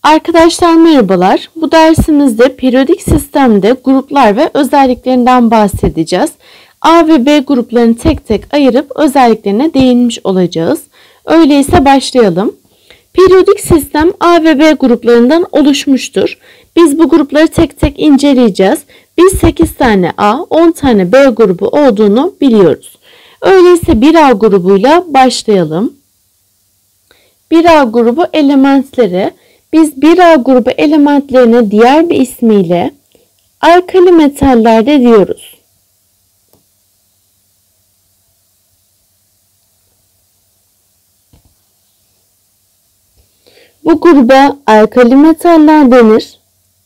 Arkadaşlar merhabalar. Bu dersimizde periyodik sistemde gruplar ve özelliklerinden bahsedeceğiz. A ve B gruplarını tek tek ayırıp özelliklerine değinmiş olacağız. Öyleyse başlayalım. Periyodik sistem A ve B gruplarından oluşmuştur. Biz bu grupları tek tek inceleyeceğiz. Biz 8 tane A, 10 tane B grubu olduğunu biliyoruz. Öyleyse 1A grubuyla başlayalım. 1A grubu elementleri. Biz 1A grubu elementlerine diğer bir ismiyle alkali metaller de diyoruz. Bu gruba alkali metaller denir.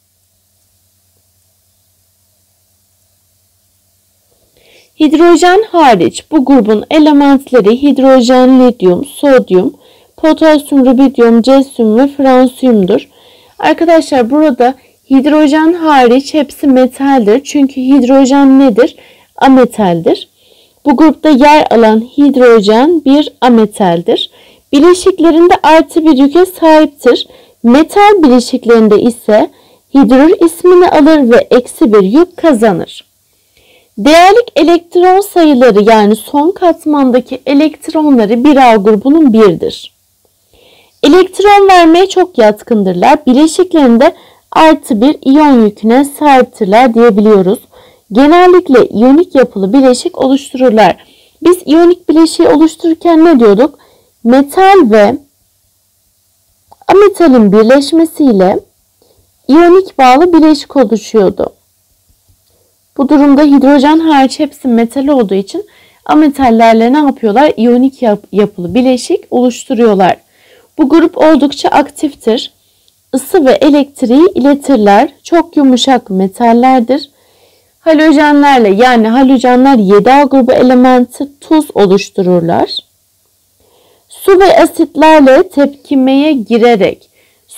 Hidrojen hariç bu grubun elementleri hidrojen, lityum, sodyum, potasyum, rubidyum, cesyum ve fransiyumdur. Arkadaşlar burada hidrojen hariç hepsi metaldir. Çünkü hidrojen nedir? Ametaldir. Bu grupta yer alan hidrojen bir ametaldir. Bileşiklerinde artı bir yüke sahiptir. Metal bileşiklerinde ise hidrür ismini alır ve eksi bir yük kazanır. Değerlik elektron sayıları yani son katmandaki elektronları 1A grubunun 1'dir. Elektron vermeye çok yatkındırlar. Bileşiklerinde artı bir iyon yüküne sahiptirler diyebiliyoruz. Genellikle iyonik yapılı bileşik oluştururlar. Biz iyonik bileşiği oluştururken ne diyorduk? Metal ve ametalin birleşmesiyle iyonik bağlı bileşik oluşuyordu. Bu durumda hidrojen hariç hepsi metal olduğu için ametallerle ne yapıyorlar? İyonik yapılı bileşik oluşturuyorlar. Bu grup oldukça aktiftir. Isı ve elektriği iletirler. Çok yumuşak metallerdir. Halojenlerle yani halojenler 7A grubu elementi tuz oluştururlar. Su ve asitlerle tepkimeye girerek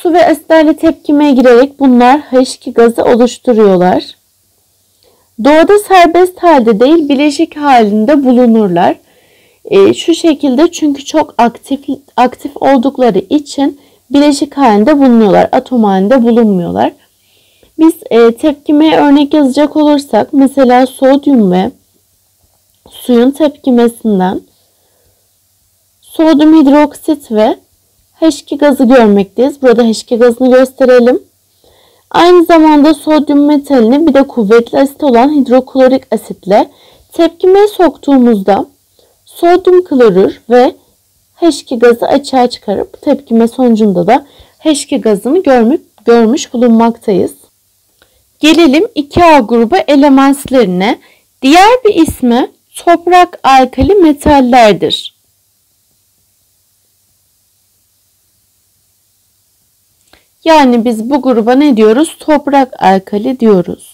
bunlar H2 gazı oluşturuyorlar. Doğada serbest halde değil bileşik halinde bulunurlar. Şu şekilde çünkü çok aktif oldukları için bileşik halinde bulunuyorlar. Atom halinde bulunmuyorlar. Biz tepkimeye örnek yazacak olursak mesela sodyum ve suyun tepkimesinden sodyum hidroksit ve H2 gazı görmekteyiz. Burada H2 gazını gösterelim. Aynı zamanda sodyum metalini bir de kuvvetli asit olan hidroklorik asitle tepkimeye soktuğumuzda sodyum klorür ve H2 gazı açığa çıkarıp tepkime sonucunda da H2 gazını görmüş bulunmaktayız. Gelelim 2A grubu elementlerine. Diğer bir ismi toprak alkali metallerdir. Yani biz bu gruba ne diyoruz? Toprak alkali diyoruz.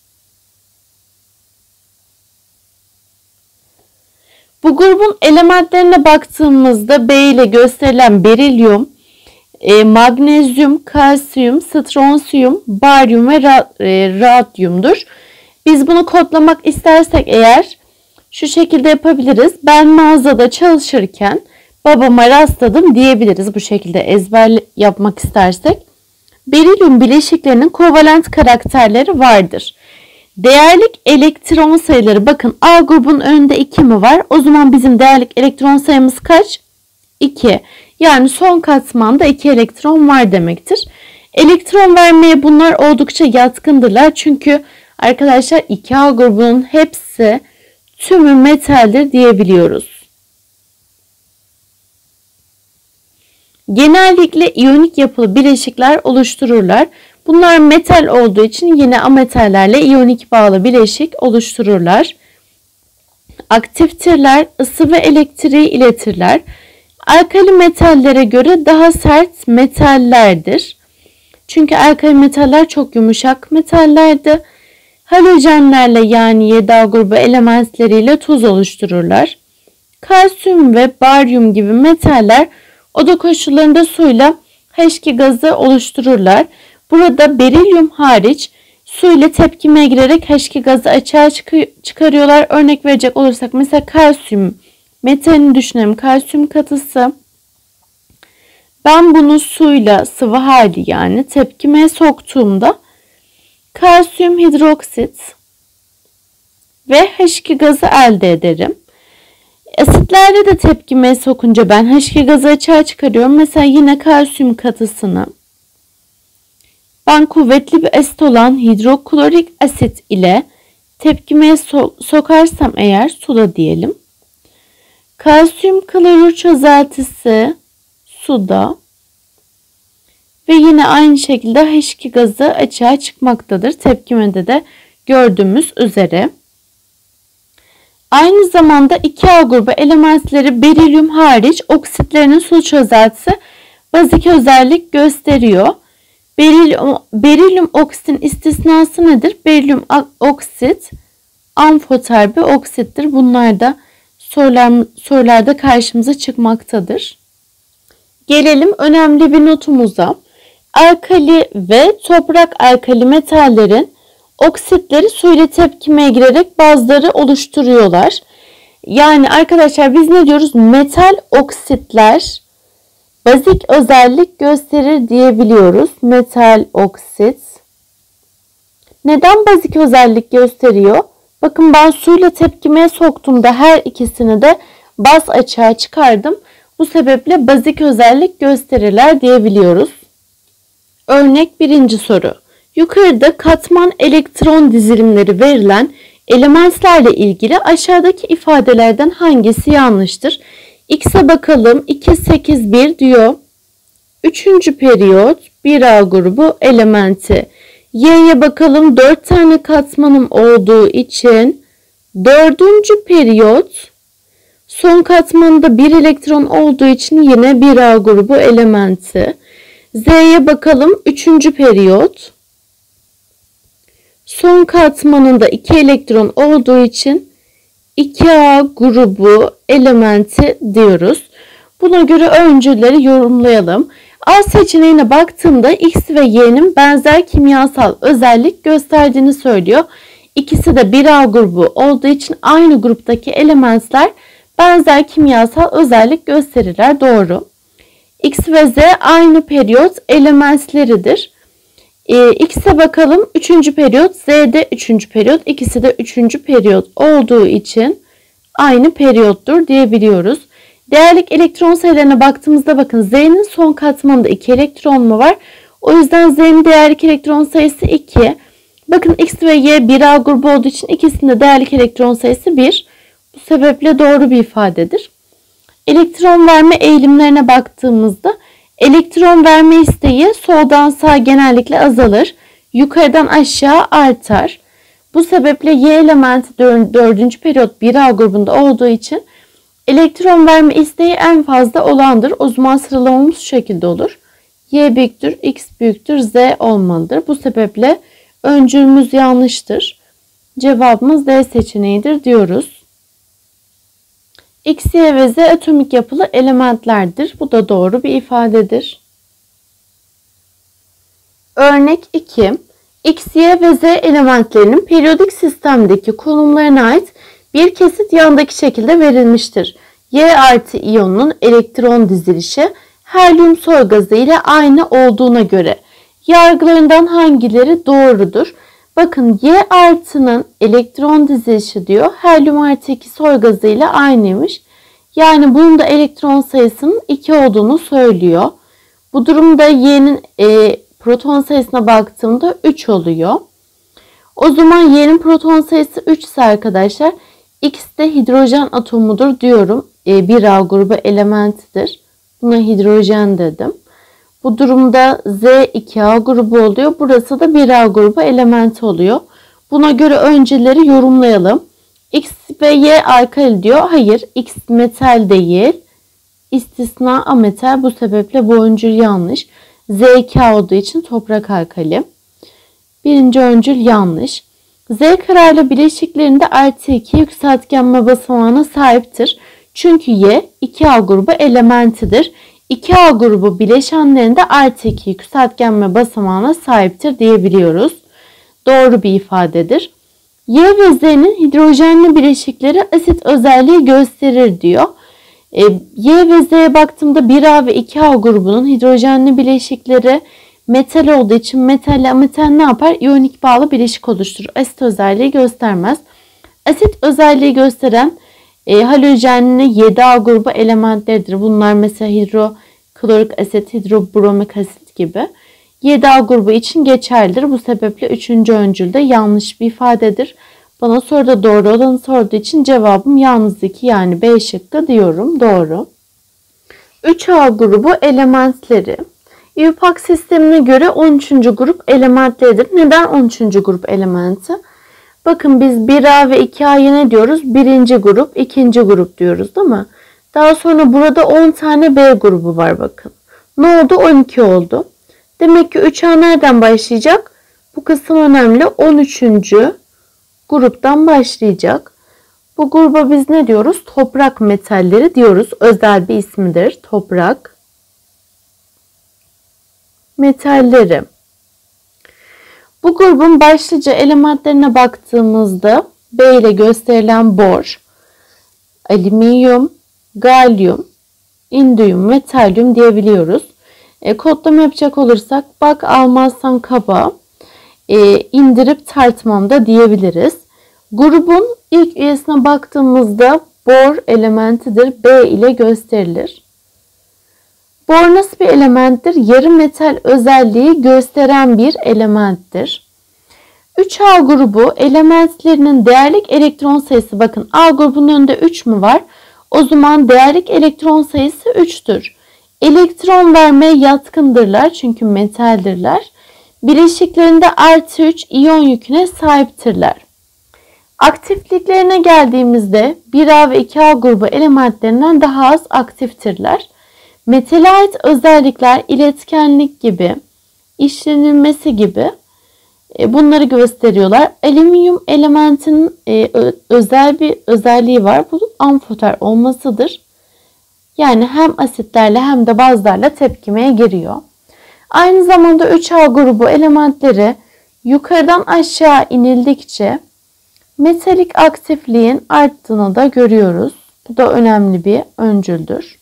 Bu grubun elementlerine baktığımızda B ile gösterilen berilyum, magnezyum, kalsiyum, stronsiyum, baryum ve radyumdur. Biz bunu kodlamak istersek eğer şu şekilde yapabiliriz. Ben mağazada çalışırken babama rastladım diyebiliriz bu şekilde ezber yapmak istersek. Berilyum bileşiklerinin kovalent karakterleri vardır. Değerlik elektron sayıları bakın A grubun önünde 2 mi var? O zaman bizim değerlik elektron sayımız kaç? 2. Yani son katmanda 2 elektron var demektir. Elektron vermeye bunlar oldukça yatkındırlar. Çünkü arkadaşlar 2A grubunun hepsi tümü metaldir diyebiliyoruz. Genellikle iyonik yapılı bileşikler oluştururlar. Bunlar metal olduğu için yine ametallerle iyonik bağlı bileşik oluştururlar. Aktiftirler, ısı ve elektriği iletirler. Alkali metallere göre daha sert metallerdir. Çünkü alkali metaller çok yumuşak metallerdi. Halojenlerle yani 7A grubu elementleriyle tuz oluştururlar. Kalsiyum ve baryum gibi metaller oda koşullarında suyla H2 gazı oluştururlar. Burada berilyum hariç su ile tepkimeye girerek H2 gazı açığa çıkarıyorlar. Örnek verecek olursak mesela kalsiyum metalini düşünelim. Kalsiyum katısı Ben bunu suyla, sıvı hali yani, tepkimeye soktuğumda kalsiyum hidroksit ve H2 gazı elde ederim. Asitlerde de tepkimeye sokunca ben H2 gazı açığa çıkarıyorum. Mesela yine kalsiyum katısını ben kuvvetli bir asit olan hidroklorik asit ile tepkimeye sokarsam eğer, suda diyelim. Kalsiyum klorür çözeltisi suda ve yine aynı şekilde H2 gazı açığa çıkmaktadır. Tepkimede de gördüğümüz üzere. Aynı zamanda 2A grubu elementleri berilyum hariç oksitlerinin su çözeltisi bazik özellik gösteriyor. Berilyum oksitin istisnası nedir? Berilyum oksit amfoter bir oksittir. Bunlar da sorularda karşımıza çıkmaktadır. Gelelim önemli bir notumuza. Alkali ve toprak alkali metallerin oksitleri suyla tepkimeye girerek bazları oluşturuyorlar. Yani arkadaşlar biz ne diyoruz? Metal oksitler bazik özellik gösterir diyebiliyoruz. Metal oksit. Neden bazik özellik gösteriyor? Bakın ben suyla tepkimeye soktuğumda her ikisini de baz açığa çıkardım. Bu sebeple bazik özellik gösterirler diyebiliyoruz. Örnek 1. soru. Yukarıda katman elektron dizilimleri verilen elementlerle ilgili aşağıdaki ifadelerden hangisi yanlıştır? X'e bakalım. 2, 8, 1 diyor. 3. periyot 1A grubu elementi. Y'ye bakalım. 4 tane katmanım olduğu için 4. periyot son katmanında 1 elektron olduğu için yine 1A grubu elementi. Z'ye bakalım. 3. periyot son katmanında 2 elektron olduğu için 2A grubu elementi diyoruz. Buna göre öncülleri yorumlayalım. A seçeneğine baktığımda X ve Y'nin benzer kimyasal özellik gösterdiğini söylüyor. İkisi de 1A grubu olduğu için aynı gruptaki elementler benzer kimyasal özellik gösterirler. Doğru. X ve Z aynı periyot elementleridir. X'e bakalım. 3. periyot, Z'de 3. periyot. İkisi de 3. periyot olduğu için aynı periyottur diyebiliyoruz. Değerlik elektron sayılarına baktığımızda bakın Z'nin son katmanında 2 elektron mu var? O yüzden Z'nin değerlik elektron sayısı 2. Bakın X ve Y 1A grubu olduğu için ikisinde değerlik elektron sayısı 1. Bu sebeple doğru bir ifadedir. Elektron verme eğilimlerine baktığımızda elektron verme isteği soldan sağa genellikle azalır. Yukarıdan aşağı artar. Bu sebeple Y elementi 4. periyot 1A grubunda olduğu için elektron verme isteği en fazla olandır. O zaman sıralamamız şu şekilde olur. Y büyüktür, X büyüktür, Z olmalıdır. Bu sebeple öncülümüz yanlıştır. Cevabımız D seçeneğidir diyoruz. X, Y ve Z atomik yapılı elementlerdir. Bu da doğru bir ifadedir. Örnek 2. X, Y ve Z elementlerinin periyodik sistemdeki konumlarına ait bir kesit yandaki şekilde verilmiştir. Y artı iyonunun elektron dizilişi helyum soy gazı ile aynı olduğuna göre yargılarından hangileri doğrudur? Bakın Y artının elektron dizilişi diyor. Helyum artı 2 soy gazı ile aynıymış. Yani bunun da elektron sayısının 2 olduğunu söylüyor. Bu durumda Y'nin proton sayısına baktığımda 3 oluyor. O zaman Y'nin proton sayısı 3 ise arkadaşlar X de hidrojen atomudur diyorum. 1A grubu elementidir. Buna hidrojen dedim. Bu durumda Z 2A grubu oluyor. Burası da 1A grubu elementi oluyor. Buna göre önceleri yorumlayalım. X ve Y alkali diyor. Hayır, X metal değil. İstisna ametal. Bu sebeple bu öncül yanlış. Z 2A olduğu için toprak alkali. Birinci öncül yanlış. Z kararlı bileşiklerinde artı 2 yükseltgenme basamağına sahiptir. Çünkü Y 2A grubu elementidir. 2A grubu bileşenlerinde artı 2 yükseltgenme basamağına sahiptir diyebiliyoruz. Doğru bir ifadedir. Y ve Z'nin hidrojenli bileşikleri asit özelliği gösterir diyor. Y ve Z'ye baktığımda 1A ve 2A grubunun hidrojenli bileşikleri metal olduğu için metal ile ametal ne yapar? İyonik bağlı bileşik oluşturur. Asit özelliği göstermez. Asit özelliği gösteren halojenli 7A grubu elementleridir. Bunlar mesela hidroklorik asit, hidrobromik asit gibi. 7A grubu için geçerlidir. Bu sebeple 3. öncülde yanlış bir ifadedir. Bana soruda doğru olanı sorduğu için cevabım yalnız 2 yani B şıkkı diyorum. Doğru. 3A grubu elementleri. IUPAC sistemine göre 13. grup elementleridir. Neden 13. grup elementi? Bakın biz 1A ve 2A'ya ne diyoruz? Birinci grup, ikinci grup diyoruz değil mi? Daha sonra burada 10 tane B grubu var bakın. Ne oldu? 12 oldu. Demek ki 3A nereden başlayacak? Bu kısım önemli. 13. gruptan başlayacak. Bu gruba biz ne diyoruz? Toprak metalleri diyoruz. Özel bir ismidir. Toprak metalleri. Bu grubun başlıca elementlerine baktığımızda B ile gösterilen bor, alüminyum, galyum, indiyum ve telyum diyebiliyoruz. Kodlama yapacak olursak bak almazsan kaba, indirip tartmam da diyebiliriz. Grubun ilk üyesine baktığımızda bor elementidir. B ile gösterilir. Bor nasıl bir elementtir? Yarı metal özelliği gösteren bir elementtir. 3A grubu elementlerinin değerlik elektron sayısı, bakın A grubunun önünde 3 mü var? O zaman değerlik elektron sayısı 3'tür. Elektron vermeye yatkındırlar çünkü metaldirler. Bileşiklerinde artı 3 iyon yüküne sahiptirler. Aktifliklerine geldiğimizde 1A ve 2A grubu elementlerinden daha az aktiftirler. Metale ait özellikler iletkenlik gibi, işlenilmesi gibi bunları gösteriyorlar. Alüminyum elementinin özel bir özelliği var. Bu amfoter olmasıdır. Yani hem asitlerle hem de bazlarla tepkimeye giriyor. Aynı zamanda 3A grubu elementleri yukarıdan aşağı inildikçe metalik aktifliğin arttığını da görüyoruz. Bu da önemli bir öncüldür.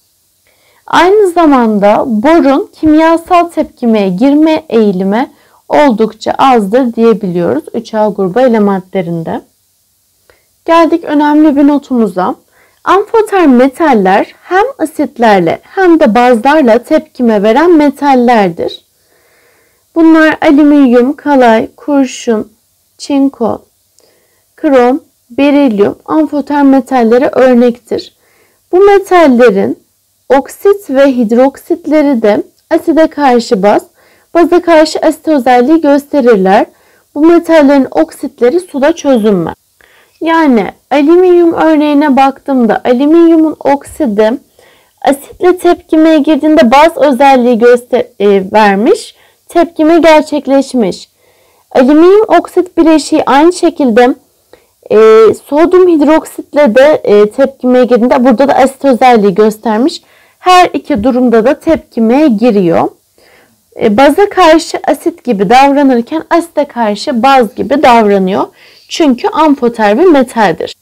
Aynı zamanda borun kimyasal tepkimeye girme eğilimi oldukça azdır diyebiliyoruz 3A grubu elementlerinde. Geldik önemli bir notumuza. Amfoter metaller hem asitlerle hem de bazlarla tepkime veren metallerdir. Bunlar alüminyum, kalay, kurşun, çinko, krom, berilyum, amfoter metallere örnektir. Bu metallerin oksit ve hidroksitleri de aside karşı baz, baza karşı asit özelliği gösterirler. Bu metallerin oksitleri suda çözünmez. Yani alüminyum örneğine baktığımda alüminyumun oksidi asitle tepkimeye girdiğinde baz özelliği vermiş, tepkime gerçekleşmiş. Alüminyum oksit bileşiği aynı şekilde sodyum hidroksitle de tepkimeye girdiğinde burada da asit özelliği göstermiş. Her iki durumda da tepkimeye giriyor. Baza karşı asit gibi davranırken asite karşı baz gibi davranıyor. Çünkü amfoter bir metaldir.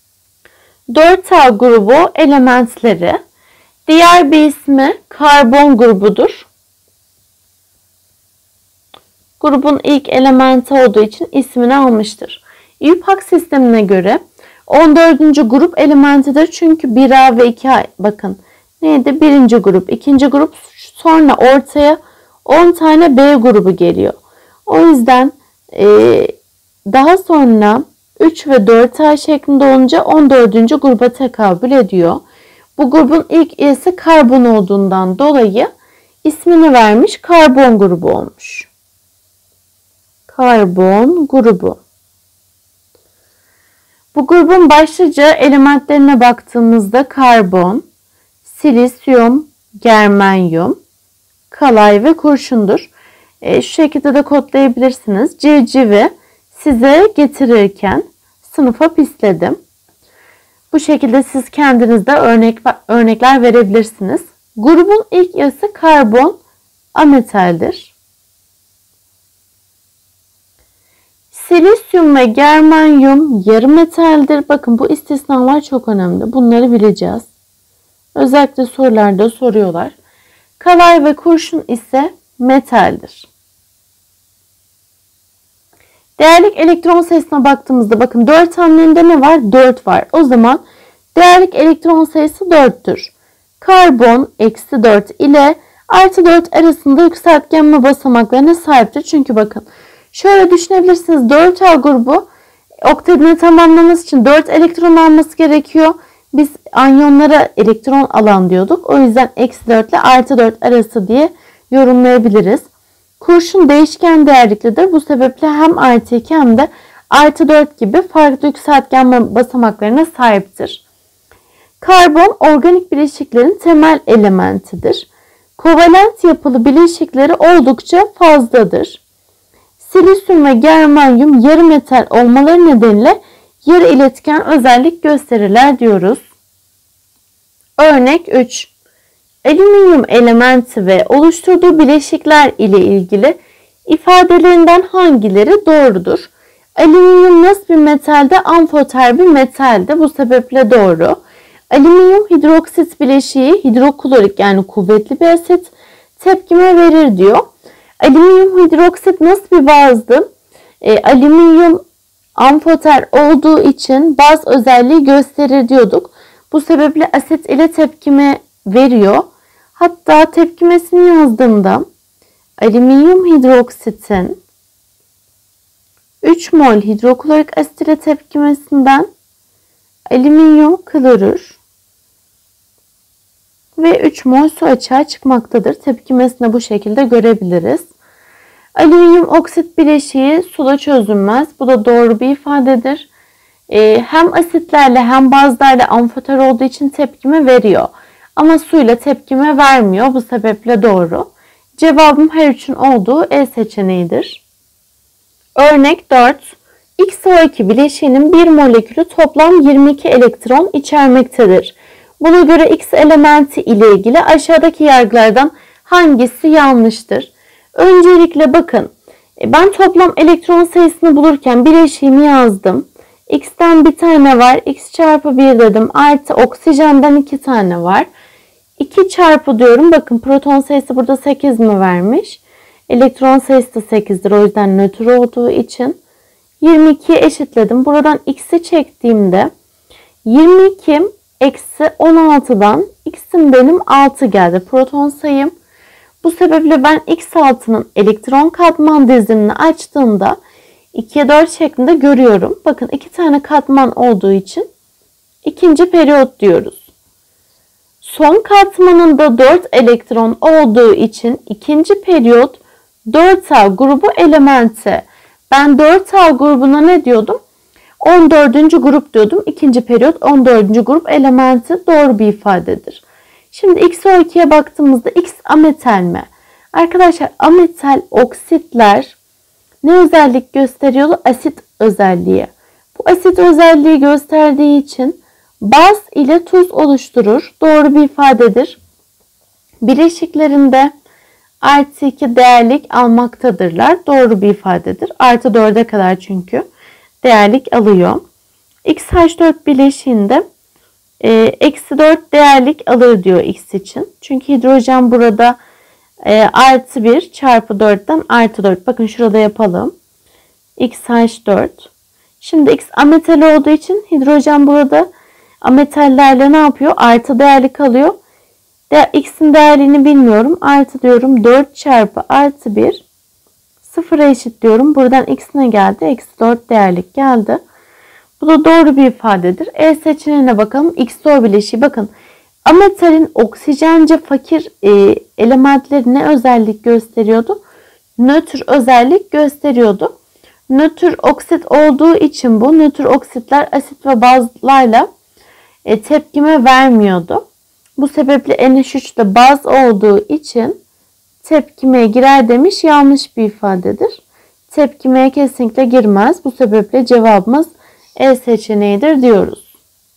4A grubu elementleri. Diğer bir ismi karbon grubudur. Grubun ilk elementi olduğu için ismini almıştır. IUPAC sistemine göre 14. grup elementidir. Çünkü 1A ve 2A bakın neydi? Birinci grup, ikinci grup, sonra ortaya 10 tane B grubu geliyor. O yüzden daha sonra 3 ve 4A şeklinde olunca 14. gruba tekabül ediyor. Bu grubun ilk üyesi karbon olduğundan dolayı ismini vermiş, karbon grubu olmuş. Karbon grubu. Bu grubun başlıca elementlerine baktığımızda karbon, silisyum, germanyum, kalay ve kurşundur. Şu şekilde de kodlayabilirsiniz. Civcivi size getirirken sınıfa pisledim. Bu şekilde siz kendiniz de örnekler verebilirsiniz. Grubun ilk üyesi karbon ametaldir. Silisyum ve germanyum yarı metaldir. Bakın bu istisnalar çok önemli. Bunları bileceğiz. Özellikle sorularda soruyorlar. Kalay ve kurşun ise metaldir. Değerlik elektron sayısına baktığımızda bakın 4 hamlende ne var? 4 var. O zaman değerlik elektron sayısı 4'tür. Karbon eksi 4 ile artı 4 arasında yükseltgenme basamaklarına sahiptir. Çünkü bakın şöyle düşünebilirsiniz. 4A grubu oktetini tamamlaması için 4 elektron alması gerekiyor. Biz anyonlara elektron alan diyorduk. O yüzden eksi 4 ile artı 4 arası diye yorumlayabiliriz. Kurşun değişken değerliklidir. Bu sebeple hem artı 2 hem de artı 4 gibi farklı yükseltgenme basamaklarına sahiptir. Karbon organik bileşiklerin temel elementidir. Kovalent yapılı bileşikleri oldukça fazladır. Silisyum ve germanyum yarı metal olmaları nedeniyle yarı iletken özellik gösterirler diyoruz. Örnek 3. Alüminyum elementi ve oluşturduğu bileşikler ile ilgili ifadelerinden hangileri doğrudur? Alüminyum nasıl bir metalde? Amfoter bir metalde. Bu sebeple doğru. Alüminyum hidroksit bileşiği hidroklorik yani kuvvetli bir asit tepkime verir diyor. Alüminyum hidroksit nasıl bir bazdı? Alüminyum amfoter olduğu için baz özelliği gösterir diyorduk. Bu sebeple asit ile tepkime veriyor. Hatta tepkimesini yazdığımda alüminyum hidroksitin 3 mol hidroklorik asit ile tepkimesinden alüminyum klorür ve 3 mol su açığa çıkmaktadır. Tepkimesini bu şekilde görebiliriz. Alüminyum oksit bileşiği suda çözünmez. Bu da doğru bir ifadedir. Hem asitlerle hem bazlarla amfoter olduğu için tepkime veriyor. Ama suyla tepkime vermiyor. Bu sebeple doğru. Cevabım her üçün olduğu E seçeneğidir. Örnek 4. XO2 bileşiğinin bir molekülü toplam 22 elektron içermektedir. Buna göre X elementi ile ilgili aşağıdaki yargılardan hangisi yanlıştır? Öncelikle bakın. Ben toplam elektron sayısını bulurken bileşiğimi yazdım. X'ten bir tane var. X çarpı 1 dedim. Artı oksijenden 2 tane var. 2 çarpı diyorum. Bakın proton sayısı burada 8 mi vermiş? Elektron sayısı da 8'dir. O yüzden nötr olduğu için 22'ye eşitledim. Buradan X'i çektiğimde 22 eksi 16'dan X'im benim 6 geldi. Proton sayım. Bu sebeple ben X6'nın elektron katman dizilimini açtığımda 2'ye 4 şeklinde görüyorum. Bakın 2 tane katman olduğu için ikinci periyot diyoruz. Son katmanında 4 elektron olduğu için ikinci periyot 4A grubu elementi. Ben 4A grubuna ne diyordum? 14. grup diyordum. İkinci periyot 14. grup elementi doğru bir ifadedir. Şimdi XO2'ye baktığımızda X ametal mi? Arkadaşlar ametal oksitler ne özellik gösteriyordu? Asit özelliği. Bu asit özelliği gösterdiği için baz ile tuz oluşturur. Doğru bir ifadedir. Bileşiklerinde artı 2 değerlik almaktadırlar. Doğru bir ifadedir. Artı 4'e kadar çünkü değerlik alıyor. XH4 bileşiğinde eksi 4 değerlik alır diyor X için. Çünkü hidrojen burada artı 1 çarpı 4'ten artı 4. Bakın şurada yapalım. XH4. Şimdi X ametal olduğu için hidrojen burada ametallerle ne yapıyor? Artı değerlik alıyor. X'in değerliğini bilmiyorum. Artı diyorum 4 çarpı artı 1 sıfıra eşit diyorum. Buradan X ne geldi? Eksi 4 değerlik geldi. Bu da doğru bir ifadedir. E seçeneğine bakalım. XO bileşiği. Bakın ametalin oksijence fakir elementleri ne özellik gösteriyordu? Nötr özellik gösteriyordu. Nötr oksit olduğu için bu nötr oksitler asit ve bazlarla tepkime vermiyordu. Bu sebeple NH3 de baz olduğu için tepkimeye girer demiş. Yanlış bir ifadedir. Tepkimeye kesinlikle girmez. Bu sebeple cevabımız E seçeneğidir diyoruz.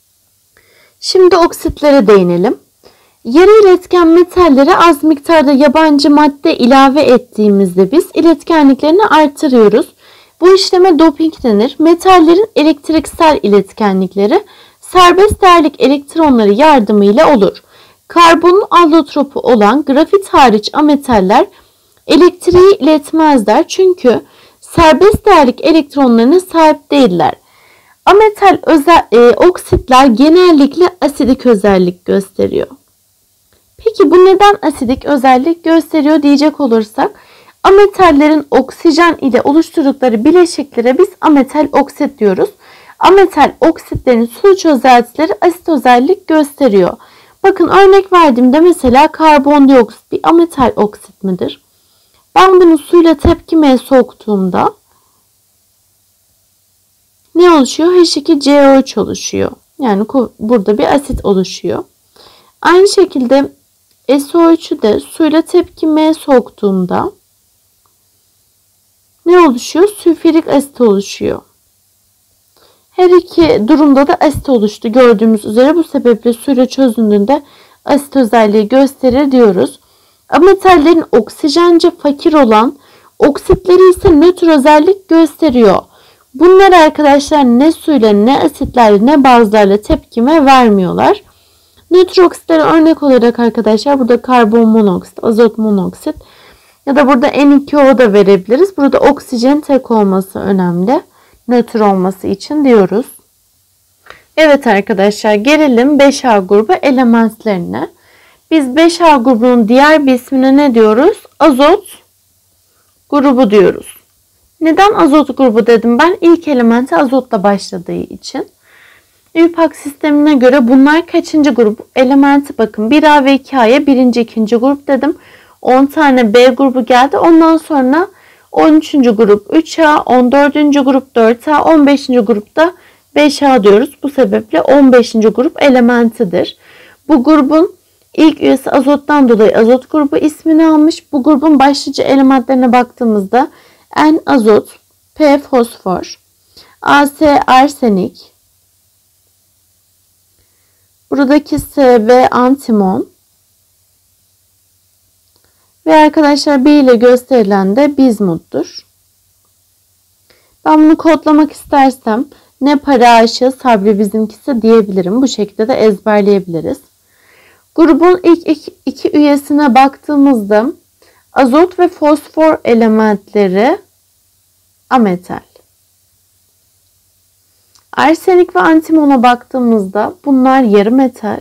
Şimdi oksitlere değinelim. Yarı iletken metallere az miktarda yabancı madde ilave ettiğimizde biz iletkenliklerini artırıyoruz. Bu işleme doping denir. Metallerin elektriksel iletkenlikleri serbest değerlik elektronları yardımıyla olur. Karbonun allotropu olan grafit hariç ametaller elektriği iletmezler çünkü serbest değerlik elektronlarına sahip değiller. Ametal oksitler genellikle asidik özellik gösteriyor. Peki bu neden asidik özellik gösteriyor diyecek olursak, ametallerin oksijen ile oluşturdukları bileşiklere biz ametal oksit diyoruz. Ametal oksitlerin su çözeltileri asit özellik gösteriyor. Bakın örnek verdiğimde mesela karbondioksit bir ametal oksit midir? Ben bunu suyla tepkimeye soktuğumda ne oluşuyor? H2CO3 oluşuyor. Yani burada bir asit oluşuyor. Aynı şekilde SO3'ü de suyla tepkimeye soktuğumda ne oluşuyor? Sülfürik asit oluşuyor. Her iki durumda da asit oluştu. Gördüğümüz üzere bu sebeple suyla çözündüğünde asit özelliği gösterir diyoruz. Ametallerin oksijence fakir olan oksitleri ise nötr özellik gösteriyor. Bunlar arkadaşlar ne suyla ne asitlerle ne bazlarla tepkime vermiyorlar. Nötr oksitlere örnek olarak arkadaşlar burada karbon monoksit, azot monoksit ya da burada N2O da verebiliriz. Burada oksijen tek olması önemli. Nötr olması için diyoruz. Evet arkadaşlar, gelelim 5A grubu elementlerine. Biz 5A grubunun diğer bir ismine ne diyoruz? Azot grubu diyoruz. Neden azot grubu dedim ben? İlk elementi azotla başladığı için. IUPAC sistemine göre bunlar kaçıncı grup? Elementi bakın 1A ve 2A'ya birinci, ikinci grup dedim. 10 tane B grubu geldi. Ondan sonra 13. grup 3A, 14. grup 4A, 15. grupta 5A diyoruz. Bu sebeple 15. grup elementidir. Bu grubun ilk üyesi azottan dolayı azot grubu ismini almış. Bu grubun başlıca elementlerine baktığımızda N azot, P fosfor, As arsenik, buradaki Sv antimon ve arkadaşlar B ile gösterilen de bizmuttur. Ben bunu kodlamak istersem ne para aşığı sabri bizimkisi diyebilirim. Bu şekilde de ezberleyebiliriz. Grubun ilk iki üyesine baktığımızda azot ve fosfor elementleri ametal. Arsenik ve antimona baktığımızda bunlar yarı metal.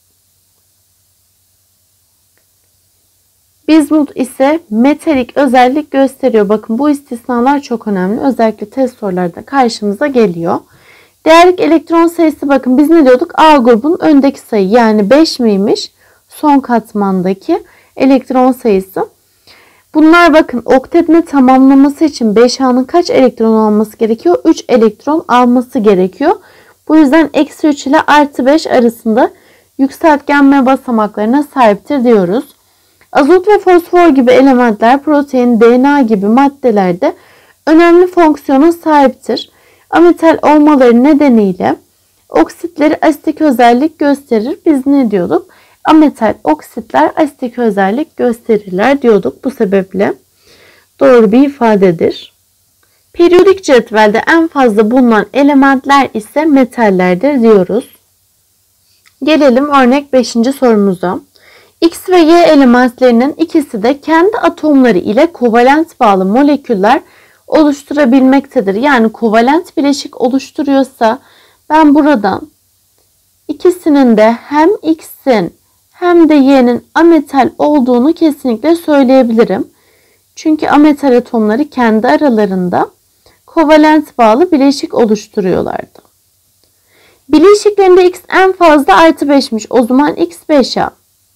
Bizmut ise metalik özellik gösteriyor. Bakın bu istisnalar çok önemli. Özellikle test sorularda karşımıza geliyor. Değerlik elektron sayısı bakın biz ne diyorduk? A grubunun öndeki sayı yani 5 miymiş? Son katmandaki elektron sayısı. Bunlar bakın oktetini tamamlaması için 5A'nın kaç elektron alması gerekiyor? 3 elektron alması gerekiyor. Bu yüzden eksi 3 ile artı 5 arasında yükseltgenme basamaklarına sahiptir diyoruz. Azot ve fosfor gibi elementler protein, DNA gibi maddelerde önemli fonksiyona sahiptir. Ametal olmaları nedeniyle oksitleri asitik özellik gösterir. Biz ne diyorduk? Ametal oksitler asitik özellik gösterirler diyorduk. Bu sebeple doğru bir ifadedir. Periyodik cetvelde en fazla bulunan elementler ise metallerdir diyoruz. Gelelim örnek 5. sorumuza. X ve Y elementlerinin ikisi de kendi atomları ile kovalent bağlı moleküller oluşturabilmektedir. Yani kovalent bileşik oluşturuyorsa ben buradan ikisinin de hem X'in hem de Y'nin ametal olduğunu kesinlikle söyleyebilirim. Çünkü ametal atomları kendi aralarında kovalent bağlı bileşik oluşturuyorlardı. Bileşiklerinde X en fazla artı 5'miş. O zaman X 5A.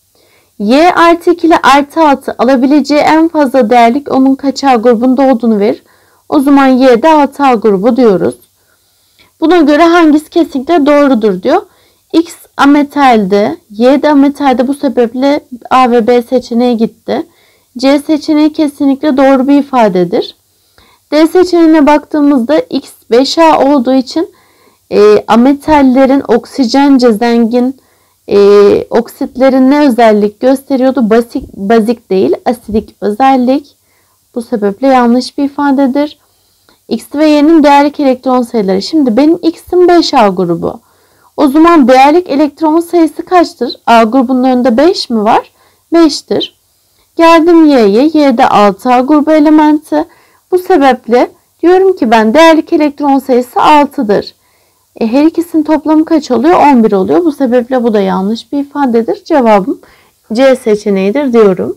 Y artı 2 ile artı 6 alabileceği en fazla değerlik onun kaç A grubunda olduğunu verir. O zaman Y de 6A grubu diyoruz. Buna göre hangisi kesinlikle doğrudur diyor. X ametalde, Y de ametalde, bu sebeple A ve B seçeneği gitti. C seçeneği kesinlikle doğru bir ifadedir. D seçeneğine baktığımızda X 5A olduğu için ametallerin oksijence zengin oksitlerin ne özellik gösteriyordu? Bazik değil, asidik özellik. Bu sebeple yanlış bir ifadedir. X ve Y'nin değerlik elektron sayıları. Şimdi benim X'im 5A grubu. O zaman değerlik elektron sayısı kaçtır? A grubunun önünde 5 mi var? 5'tir. Geldim Y'ye. Y'de 6A grubu elementi. Bu sebeple diyorum ki ben değerlik elektron sayısı 6'dır. Her ikisinin toplamı kaç oluyor? 11 oluyor. Bu sebeple bu da yanlış bir ifadedir. Cevabım C seçeneğidir diyorum.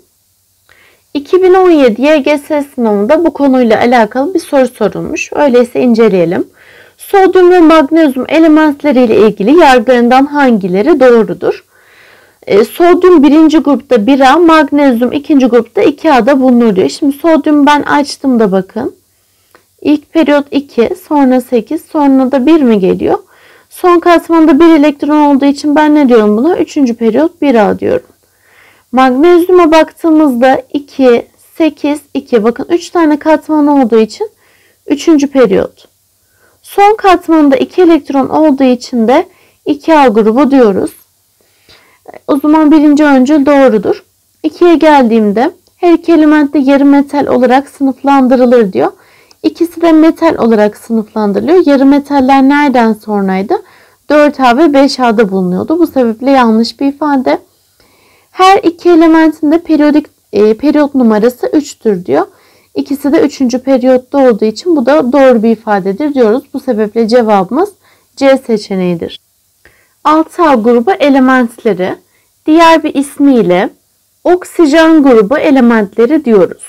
2017 YGS sınavında bu konuyla alakalı bir soru sorulmuş. Öyleyse inceleyelim. Sodyum ve magnezyum elementleriyle ilgili yargılarından hangileri doğrudur? Sodyum birinci grupta 1A, magnezyum ikinci grupta 2A'da bulunur diyor. Şimdi sodyum ben açtım da bakın. İlk periyot 2, sonra 8, sonra da 1 mi geliyor? Son katmanda 1 elektron olduğu için ben ne diyorum buna? Üçüncü periyot 1A diyorum. Magnezyuma baktığımızda 2, 8, 2. Bakın 3 tane katman olduğu için 3. periyot. Son katmanında 2 elektron olduğu için de 2A grubu diyoruz. O zaman birinci öncül doğrudur. 2'ye geldiğimde her iki element de yarı metal olarak sınıflandırılır diyor. İkisi de metal olarak sınıflandırılıyor. Yarı metaller nereden sonraydı? 4A ve 5A'da bulunuyordu. Bu sebeple yanlış bir ifade. Her iki elementin de periyot numarası 3'tür diyor. İkisi de 3. periyotta olduğu için bu da doğru bir ifadedir diyoruz. Bu sebeple cevabımız C seçeneğidir. 6A grubu elementleri, diğer bir ismiyle oksijen grubu elementleri diyoruz.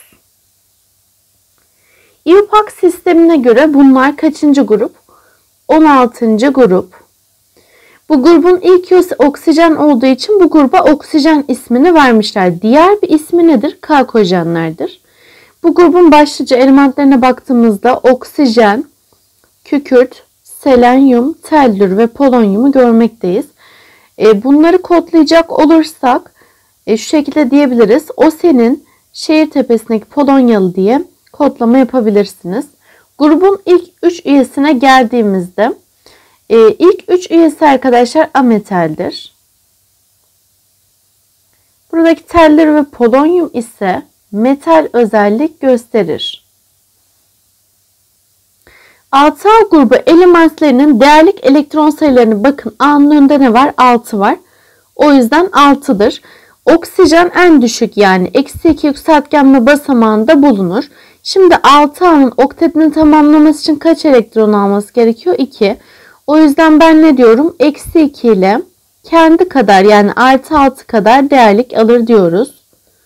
IUPAC sistemine göre bunlar kaçıncı grup? 16. grup. Bu grubun ilk üyesi oksijen olduğu için bu gruba oksijen ismini vermişler. Diğer bir ismi nedir? Kalkojenlerdir. Bu grubun başlıca elementlerine baktığımızda oksijen, kükürt, selenyum, tellür ve polonyumu görmekteyiz. Bunları kodlayacak olursak şu şekilde diyebiliriz. O senin şehir tepesindeki Polonyalı diye kodlama yapabilirsiniz. Grubun ilk 3 üyesine geldiğimizde ilk 3 üyesi arkadaşlar ametaldir. Buradaki tellür ve polonyum ise metal özellik gösterir. 6A grubu elementlerinin değerlik elektron sayılarını bakın A'nın önünde ne var? 6 var. O yüzden 6'dır. Oksijen en düşük yani -2 yükseltgenme basamağında bulunur. Şimdi 6A'nın oktetini tamamlaması için kaç elektron alması gerekiyor? 2. O yüzden ben ne diyorum? -2 ile kendi kadar yani +6 kadar değerlik alır diyoruz.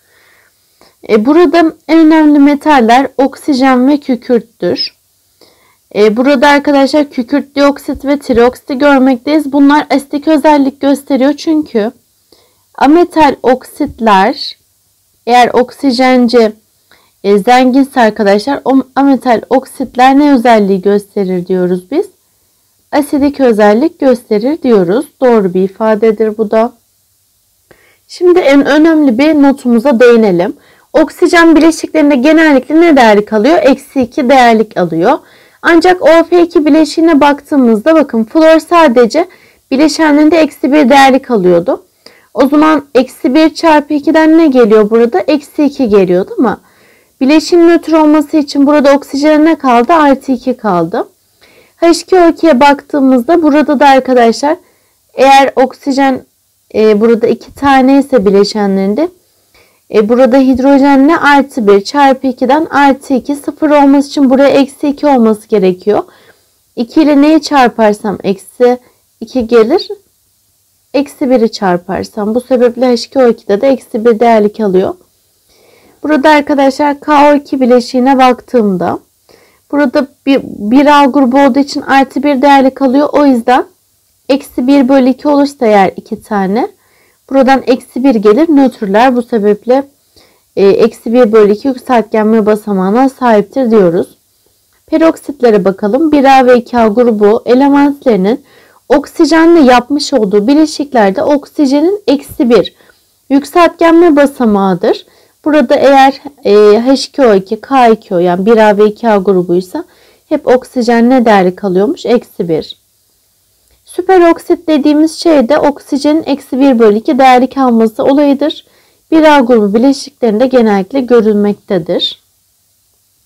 Burada en önemli metaller oksijen ve kükürttür. Burada arkadaşlar kükürt dioksit ve trioksiti görmekteyiz. Bunlar asitik özellik gösteriyor çünkü ametal oksitler eğer oksijenci zenginse arkadaşlar o ametal oksitler ne özelliği gösterir diyoruz biz? Asidik özellik gösterir diyoruz. Doğru bir ifadedir bu da. Şimdi en önemli bir notumuza değinelim. Oksijen bileşiklerinde genellikle ne değerlik alıyor? -2 değerlik alıyor. Ancak OF2 bileşiğine baktığımızda bakın flor sadece bileşenlerinde -1 değerlik alıyordu. O zaman -1 çarpı 2'den ne geliyor burada? -2 geliyordu ama bileşiğin nötr olması için burada oksijene ne kaldı? +2 kaldı. H2O2'ye baktığımızda burada da arkadaşlar eğer oksijen burada 2 tane ise bileşenlerinde burada hidrojen ne? +1 çarpı 2'den +2 0 olması için buraya -2 olması gerekiyor. 2 ile neyi çarparsam -2 gelir. -1'i çarparsam bu sebeple H2O2'de de -1 değerlik alıyor. Burada arkadaşlar KO2 bileşiğine baktığımda burada bir A grubu olduğu için +1 değerlik alıyor. O yüzden -1 bölü 2 olursa eğer 2 tane buradan -1 gelir. Nötrler bu sebeple -1 bölü 2 yükseltgenme basamağına sahiptir diyoruz. Peroksitlere bakalım. 1A ve 2A grubu elementlerinin oksijenle yapmış olduğu bileşiklerde oksijenin -1 yükseltgenme basamağıdır. Burada eğer H2O2, K2O yani 1A ve 2A grubuysa hep oksijen ne değerlik alıyormuş? -1. Süperoksit dediğimiz şey de oksijenin -1 bölü 2 değerlik alması olayıdır. 1A grubu bileşiklerinde genellikle görülmektedir.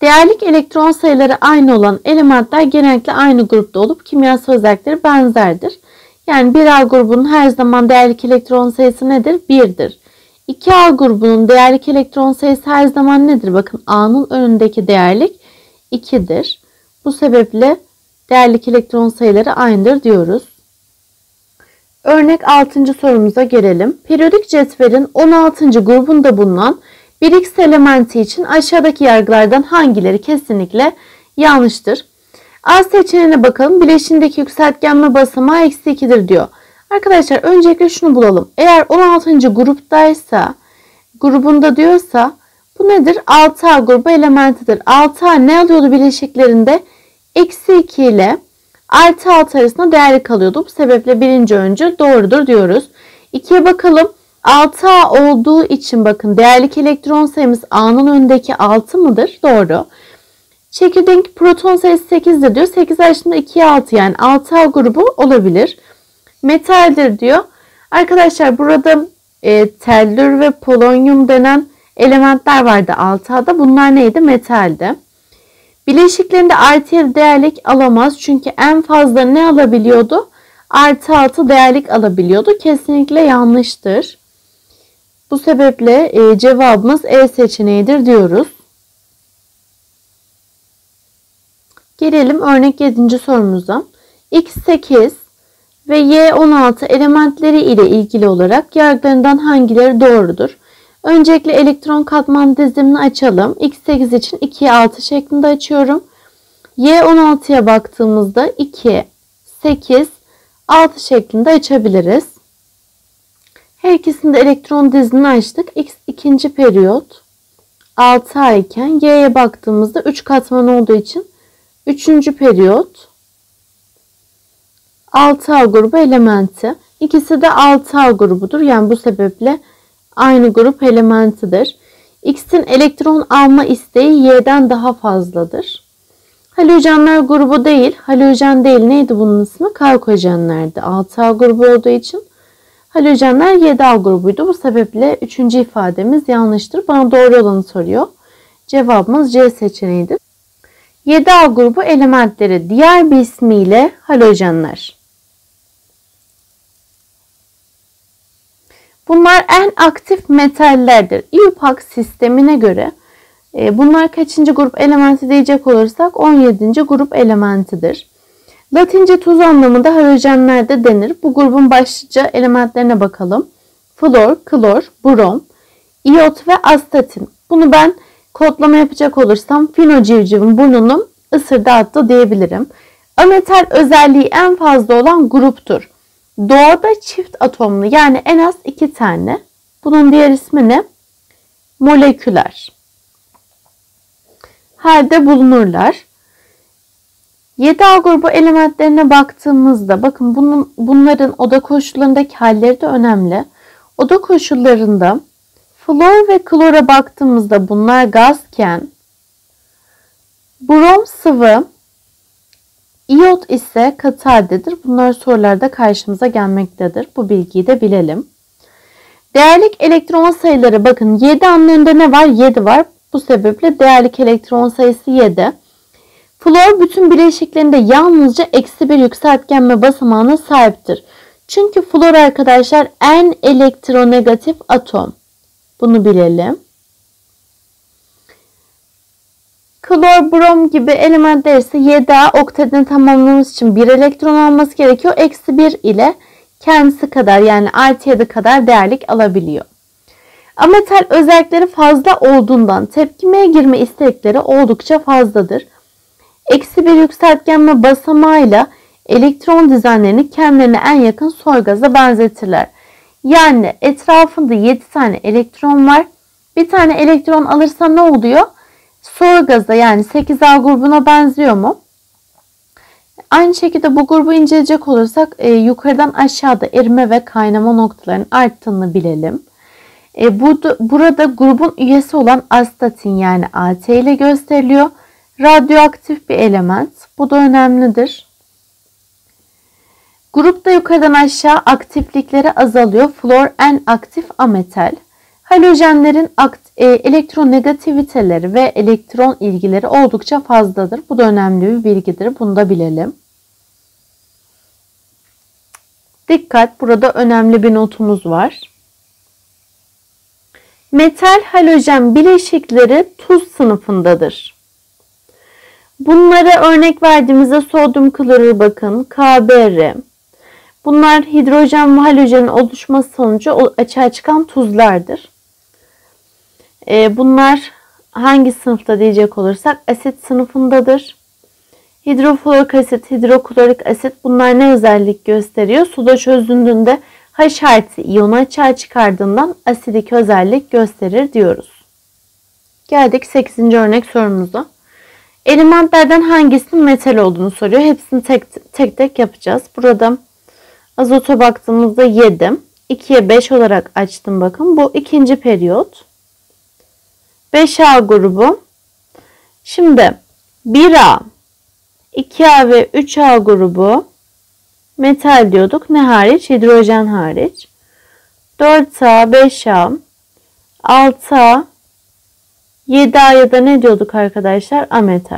Değerlik elektron sayıları aynı olan elementler genellikle aynı grupta olup kimyasal özellikleri benzerdir. Yani 1A grubunun her zaman değerlik elektron sayısı nedir? 1'dir. 2A grubunun değerlik elektron sayısı her zaman nedir? Bakın A'nın önündeki değerlik 2'dir. Bu sebeple değerlik elektron sayıları aynıdır diyoruz. Örnek 6. sorumuza gelelim. Periyodik cetvelin 16. grubunda bulunan 1x elementi için aşağıdaki yargılardan hangileri kesinlikle yanlıştır? A seçeneğine bakalım. Bileşindeki yükseltgenme basamağı eksi 2'dir diyor. Arkadaşlar öncelikle şunu bulalım. Eğer 16. gruptaysa, grubunda diyorsa bu nedir? 6A grubu elementidir. 6A ne alıyordu bileşiklerinde? Eksi 2 ile artı 6 arasında değerli kalıyordu. Bu sebeple birinci öncül doğrudur diyoruz. 2'ye bakalım. 6A olduğu için bakın değerlik elektron sayımız A'nın önündeki 6 mıdır? Doğru. Çekirdeğin proton sayısı 8'dir diyor. 8 arasında 2'ye 6 yani 6A grubu olabilir. Metaldir diyor. Arkadaşlar burada tellür ve polonyum denen elementler vardı 6A'da. Bunlar neydi? Metaldi. Bileşiklerinde artı 7 değerlik alamaz. Çünkü en fazla ne alabiliyordu? Artı 6 değerlik alabiliyordu. Kesinlikle yanlıştır. Bu sebeple cevabımız E seçeneğidir diyoruz. Gelelim örnek 7. sorumuza. X8 ve Y16 elementleri ile ilgili olarak yargılarından hangileri doğrudur? Öncelikle elektron katman dizimini açalım. X8 için 2'ye 6 şeklinde açıyorum. Y16'ya baktığımızda 2, 8, 6 şeklinde açabiliriz. Her ikisinde elektron dizimini açtık. X ikinci periyot 6A iken Y'ye baktığımızda 3 katman olduğu için 3. periyot 6A grubu elementi. İkisi de 6A grubudur. Yani bu sebeple aynı grup elementidir. X'in elektron alma isteği Y'den daha fazladır. Halojenler grubu değil. Halojen değil. Neydi bunun ismi? Kalkojenlerdi. 6A grubu olduğu için halojenler 7A grubuydu. Bu sebeple 3. ifademiz yanlıştır. Bana doğru olanı soruyor. Cevabımız C seçeneğidir. 7A grubu elementleri diğer bir ismiyle halojenler. Bunlar en aktif metallerdir. IUPAC sistemine göre bunlar kaçıncı grup elementi diyecek olursak 17. grup elementidir. Latince tuz anlamında halojenlerde denir. Bu grubun başlıca elementlerine bakalım. Flor, klor, brom, iyot ve astatin. Bunu ben kodlama yapacak olursam fino civcivin burnunu ısırdı attı diyebilirim. Ametal özelliği en fazla olan gruptur. Doğada çift atomlu yani en az 2 tane. Bunun diğer ismi ne? Moleküler halde bulunurlar. 7A grubu elementlerine baktığımızda bakın bunların oda koşullarındaki halleri de önemli. Oda koşullarında flor ve klora baktığımızda bunlar gazken brom sıvı, iyot ise katı haldedir. Bunlar sorularda karşımıza gelmektedir. Bu bilgiyi de bilelim. Değerlik elektron sayıları bakın 7 anlarında ne var? 7 var. Bu sebeple değerlik elektron sayısı 7. Flor bütün bileşiklerinde yalnızca eksi bir yükseltgenme basamağına sahiptir. Çünkü flor arkadaşlar en elektronegatif atom. Bunu bilelim. Klor, brom gibi elementler ise 7A oktetini tamamlaması için 1 elektron alması gerekiyor. Eksi 1 ile kendisi kadar yani artı 7 kadar değerlik alabiliyor. Ametal özellikleri fazla olduğundan tepkimeye girme istekleri oldukça fazladır. Eksi bir yükseltgenme basamağıyla elektron dizenlerini kendilerine en yakın soy gaza benzetirler. Yani etrafında 7 tane elektron var. Bir tane elektron alırsa ne oluyor? Soy gaza yani 8A grubuna benziyor mu? Aynı şekilde bu grubu inceleyecek olursak yukarıdan aşağıda erime ve kaynama noktalarının arttığını bilelim. Burada grubun üyesi olan astatin yani AT ile gösteriliyor. Radyoaktif bir element. Bu da önemlidir. Grupta yukarıdan aşağı aktiflikleri azalıyor. Flor en aktif ametal. Halojenlerin elektronegativiteleri ve elektron ilgileri oldukça fazladır. Bu da önemli bir bilgidir. Bunu da bilelim. Dikkat, burada önemli bir notumuz var. Metal halojen bileşikleri tuz sınıfındadır. Bunlara örnek verdiğimizde sodyum klorür bakın, KBr. Bunlar hidrojen ve halojenin oluşması sonucu açığa çıkan tuzlardır. Bunlar hangi sınıfta diyecek olursak asit sınıfındadır. Hidroflorik asit, hidroklorik asit bunlar ne özellik gösteriyor? Suda çözündüğünde H artı iyonu açığa çıkardığından asidik özellik gösterir diyoruz. Geldik 8. örnek sorumuza. Elementlerden hangisinin metal olduğunu soruyor. Hepsini tek tek yapacağız. Burada azota baktığımızda 7. 2'ye 5 olarak açtım bakın. Bu ikinci periyot. 5A grubu. Şimdi 1A, 2A ve 3A grubu metal diyorduk. Ne hariç? Hidrojen hariç. 4A, 5A, 6A, 7A ya da ne diyorduk arkadaşlar? Ametal.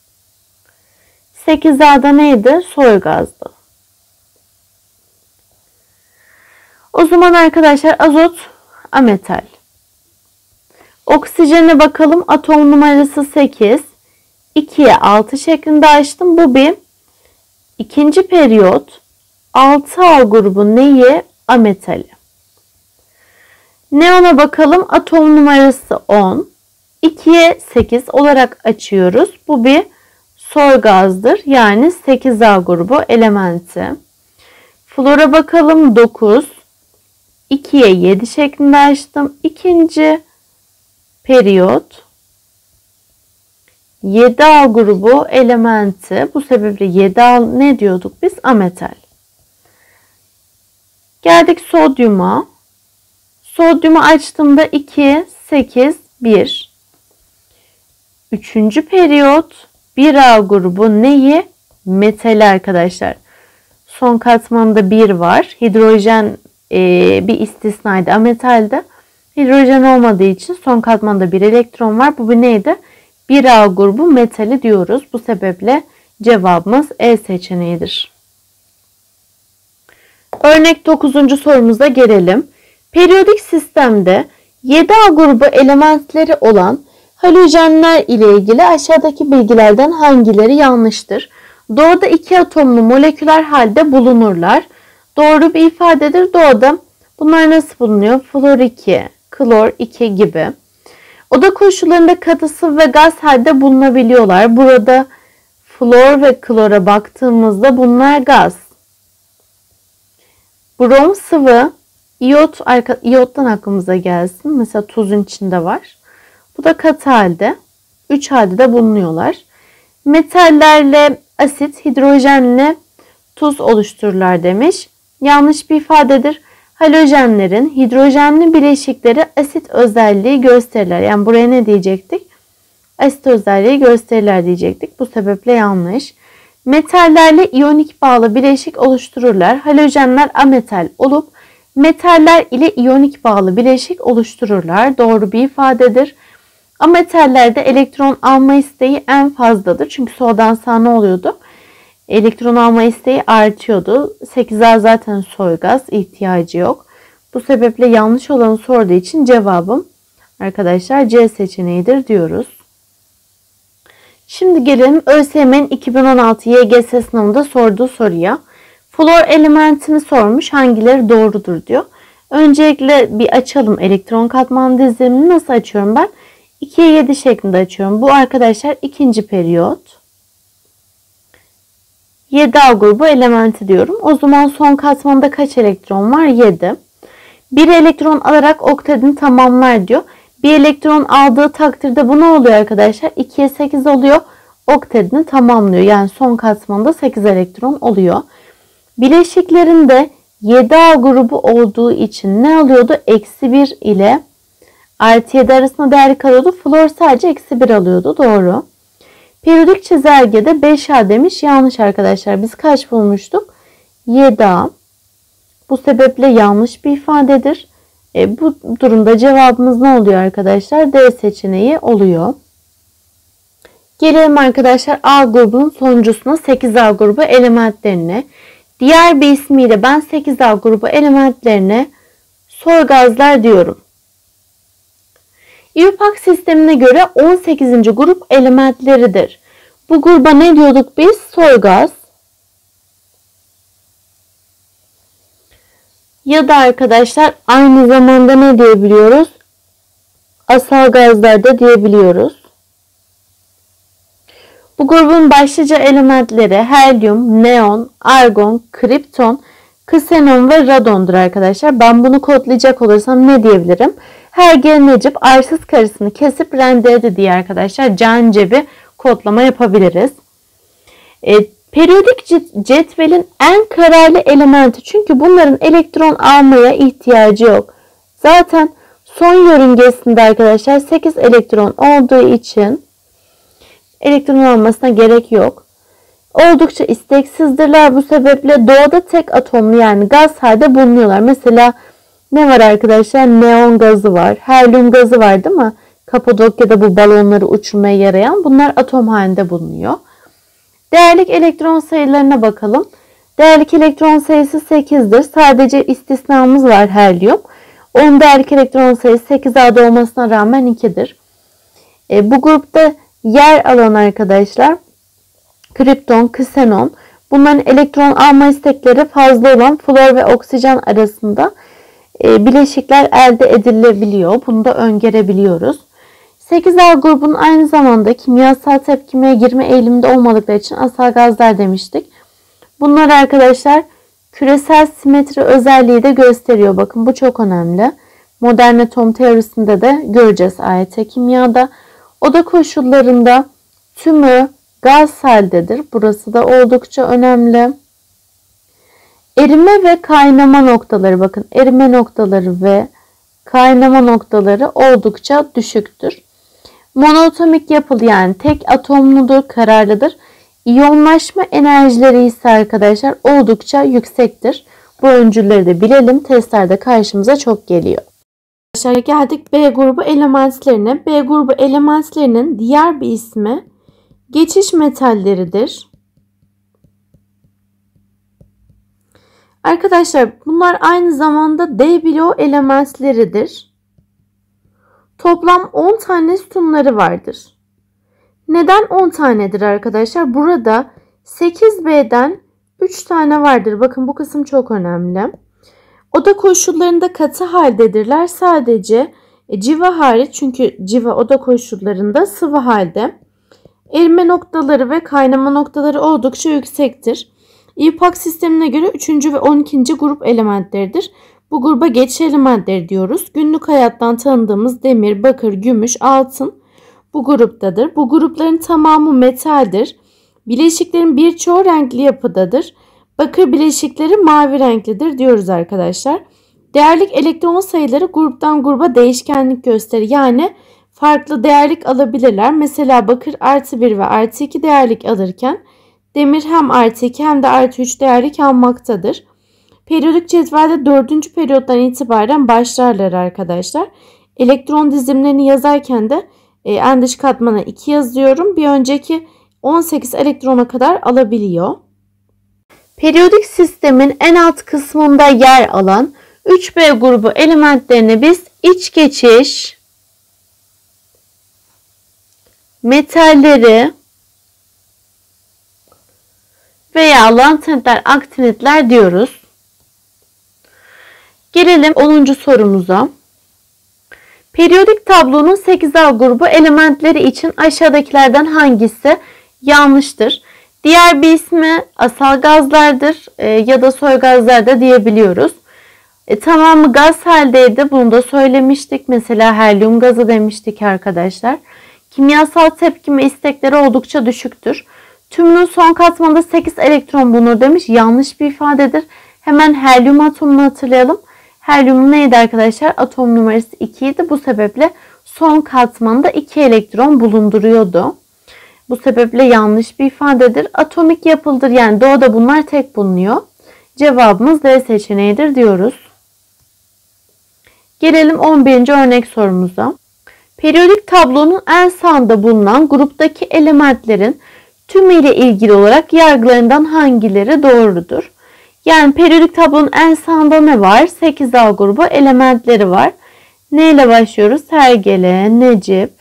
8A'da neydi? Soy gazdı. O zaman arkadaşlar azot ametal. Oksijene bakalım. Atom numarası 8. 2'ye 6 şeklinde açtım. Bu bir ikinci periyot. 6A grubu neyi? Ametali. Neona bakalım. Atom numarası 10. 2'ye 8 olarak açıyoruz. Bu bir soy gazdır. Yani 8A grubu elementi. Flora bakalım 9. 2'ye 7 şeklinde açtım. İkinci periyot. 7A grubu elementi. Bu sebeple 7A ne diyorduk biz? Ametal. Geldik sodyuma. Sodyumu açtığımda 2, 8, 1. Üçüncü periyot 1A grubu neyi? Metali arkadaşlar. Son katmanda 1 var. Hidrojen bir istisnaydı. Ametalde. Hidrojen olmadığı için son katmanda bir elektron var. Bu bir neydi? 1A grubu metali diyoruz. Bu sebeple cevabımız E seçeneğidir. Örnek 9. sorumuza gelelim. Periyodik sistemde 7A grubu elementleri olan halojenler ile ilgili aşağıdaki bilgilerden hangileri yanlıştır? Doğada 2 atomlu moleküler halde bulunurlar. Doğru bir ifadedir. Doğada bunlar nasıl bulunuyor? Flor 2, klor 2 gibi. Oda koşullarında katı sıvı ve gaz halde bulunabiliyorlar. Burada flor ve klora baktığımızda bunlar gaz. Brom sıvı, iyottan aklımıza gelsin. Mesela tuzun içinde var. Bu da katı halde. 3 halde de bulunuyorlar. Metallerle asit, hidrojenle tuz oluştururlar demiş. Yanlış bir ifadedir. Halojenlerin hidrojenli bileşikleri asit özelliği gösterirler. Yani buraya ne diyecektik? Asit özelliği gösterirler diyecektik. Bu sebeple yanlış. Metallerle iyonik bağlı bileşik oluştururlar. Halojenler ametal olup metaller ile iyonik bağlı bileşik oluştururlar. Doğru bir ifadedir. Ametallerde elektron alma isteği en fazladır. Çünkü soldan sağa ne oluyordu? Elektron alma isteği artıyordu. 8A zaten soy gaz, ihtiyacı yok. Bu sebeple yanlış olanı sorduğu için cevabım arkadaşlar C seçeneğidir diyoruz. Şimdi gelelim ÖSYM'nin 2016 YGS sınavında sorduğu soruya. Flor elementini sormuş, hangileri doğrudur diyor. Öncelikle bir açalım elektron katman dizilimini. Nasıl açıyorum ben? 2'ye 7 şeklinde açıyorum. Bu arkadaşlar ikinci periyot. 7A grubu elementi diyorum. O zaman son katmanda kaç elektron var? 7. Bir elektron alarak oktedini tamamlar diyor. Bir elektron aldığı takdirde bu ne oluyor arkadaşlar? 2'ye 8 oluyor. Oktedini tamamlıyor. Yani son katmanda 8 elektron oluyor. Bileşiklerinde 7A grubu olduğu için ne alıyordu? Eksi 1 ile artı 7 arasında değer kalıyordu. Flor sadece eksi 1 alıyordu. Doğru. Periyodik çizelgede 5A demiş. Yanlış arkadaşlar. Biz kaç bulmuştuk? 7A. Bu sebeple yanlış bir ifadedir. Bu durumda cevabımız ne oluyor arkadaşlar? D seçeneği oluyor. Gelelim arkadaşlar A grubunun sonuncusuna, 8A grubu elementlerine. Diğer bir ismiyle ben 8A grubu elementlerine soy gazlar diyorum. IUPAC sistemine göre 18. grup elementleridir. Bu gruba ne diyorduk biz? Soy gaz. Ya da arkadaşlar aynı zamanda ne diyebiliyoruz? Asal gazlar da diyebiliyoruz. Bu grubun başlıca elementleri helyum, neon, argon, kripton, ksenon ve radondur arkadaşlar. Ben bunu kodlayacak olursam ne diyebilirim? Hergele Necip arsız karısını kesip rendeledi diye arkadaşlar cance bir kodlama yapabiliriz. Periyodik cetvelin en kararlı elementi, çünkü bunların elektron almaya ihtiyacı yok. Zaten son yörüngesinde arkadaşlar 8 elektron olduğu için elektron almasına gerek yok. Oldukça isteksizdirler. Bu sebeple doğada tek atomlu yani gaz halde bulunuyorlar. Mesela ne var arkadaşlar? Neon gazı var. Helyum gazı var değil mi? Kapadokya'da bu balonları uçurmaya yarayan. Bunlar atom halinde bulunuyor. Değerlik elektron sayılarına bakalım. Değerlik elektron sayısı 8'dir. Sadece istisnamız var helyum. Onun değerlik elektron sayısı 8A'da olmasına rağmen 2'dir. Bu grupta yer alan arkadaşlar kripton, ksenon. Bunların elektron alma istekleri fazla olan flor ve oksijen arasında bileşikler elde edilebiliyor. Bunu da öngörebiliyoruz. 8A grubunun aynı zamanda kimyasal tepkimeye girme eğiliminde olmadıkları için asal gazlar demiştik. Bunlar arkadaşlar küresel simetri özelliği de gösteriyor. Bakın bu çok önemli. Modern atom teorisinde de göreceğiz AYT kimyada. Oda koşullarında tümü gaz haldedir. Burası da oldukça önemli. Erime ve kaynama noktaları, bakın erime noktaları ve kaynama noktaları oldukça düşüktür. Monoatomik yapılı yani tek atomludur, kararlıdır. İyonlaşma enerjileri ise arkadaşlar oldukça yüksektir. Bu öncülleri de bilelim. Testlerde karşımıza çok geliyor. Arkadaşlar geldik B grubu elementlerine. B grubu elementlerinin diğer bir ismi geçiş metalleridir. Arkadaşlar bunlar aynı zamanda D bloğu elementleridir. Toplam 10 tane sütunları vardır. Neden 10 tanedir arkadaşlar? Burada 8B'den 3 tane vardır. Bakın bu kısım çok önemli. Oda koşullarında katı haldedirler. Sadece civa hariç, çünkü civa oda koşullarında sıvı halde. Erime noktaları ve kaynama noktaları oldukça yüksektir. IUPAC sistemine göre 3. ve 12. grup elementleridir. Bu gruba geçiş elementleri diyoruz. Günlük hayattan tanıdığımız demir, bakır, gümüş, altın bu gruptadır. Bu grupların tamamı metaldir. Bileşiklerin birçoğu renkli yapıdadır. Bakır bileşikleri mavi renklidir diyoruz arkadaşlar. Değerlik elektron sayıları gruptan gruba değişkenlik gösterir. Yani farklı değerlik alabilirler. Mesela bakır artı 1 ve artı 2 değerlik alırken demir hem artı 2 hem de artı 3 değerlik almaktadır. Periyodik cetvelde 4. periyottan itibaren başlarlar arkadaşlar. Elektron dizimlerini yazarken de en dış katmana 2 yazıyorum. Bir önceki 18 elektrona kadar alabiliyor. Periyodik sistemin en alt kısmında yer alan 3B grubu elementlerini biz iç geçiş metalleri veya lantanitler, aktinitler diyoruz. Gelelim 10. sorumuza. Periyodik tablonun 8A grubu elementleri için aşağıdakilerden hangisi yanlıştır? Diğer bir ismi asal gazlardır ya da soy gazlar da diyebiliyoruz. Tamamı gaz haldeydi. Bunu da söylemiştik. Mesela helyum gazı demiştik arkadaşlar. Kimyasal tepkime istekleri oldukça düşüktür. Tümünün son katmanında 8 elektron bulunur demiş. Yanlış bir ifadedir. Hemen helyum atomunu hatırlayalım. Helyumun neydi arkadaşlar? Atom numarası 2 idi. Bu sebeple son katmanda 2 elektron bulunduruyordu. Bu sebeple yanlış bir ifadedir. Atomik yapılıdır. Yani doğada bunlar tek bulunuyor. Cevabımız D seçeneğidir diyoruz. Gelelim 11. örnek sorumuza. Periyodik tablonun en sağında bulunan gruptaki elementlerin tümüyle ilgili olarak yargılarından hangileri doğrudur? Yani periyodik tablonun en sağında ne var? 8A grubu elementleri var. Ne ile başlıyoruz? Hergele, Necip,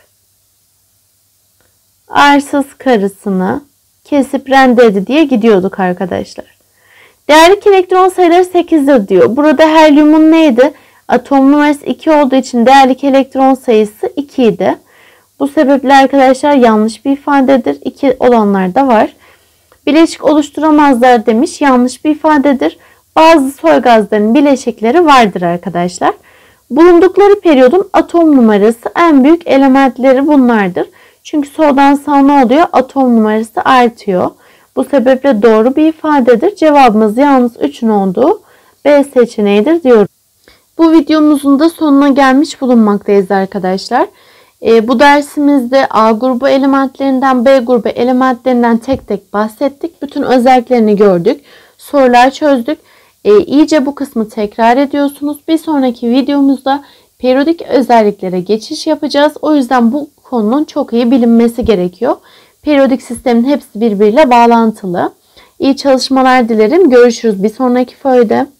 arsız karısını kesip rendeledi diye gidiyorduk arkadaşlar. Değerlik elektron sayıları 8'dir diyor. Burada helyumun neydi? Atom numarası 2 olduğu için değerlik elektron sayısı 2 idi. Bu sebeple arkadaşlar yanlış bir ifadedir. 2 olanlar da var. Bileşik oluşturamazlar demiş. Yanlış bir ifadedir. Bazı soy gazların bileşikleri vardır arkadaşlar. Bulundukları periyodun atom numarası en büyük elementleri bunlardır. Çünkü soldan sağa ne oluyor? Atom numarası artıyor. Bu sebeple doğru bir ifadedir. Cevabımız yalnız 3'ün olduğu B seçeneğidir diyoruz. Bu videomuzun da sonuna gelmiş bulunmaktayız arkadaşlar. Bu dersimizde A grubu elementlerinden, B grubu elementlerinden tek tek bahsettik. Bütün özelliklerini gördük. Sorular çözdük. İyice bu kısmı tekrar ediyorsunuz. Bir sonraki videomuzda periyodik özelliklere geçiş yapacağız. O yüzden bu konunun çok iyi bilinmesi gerekiyor. Periyodik sistemin hepsi birbiriyle bağlantılı. İyi çalışmalar dilerim. Görüşürüz bir sonraki videoda.